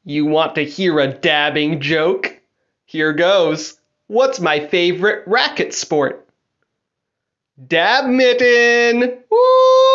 You want to hear a dabbing joke? Here goes. What's my favorite racket sport? Badminton! Woo!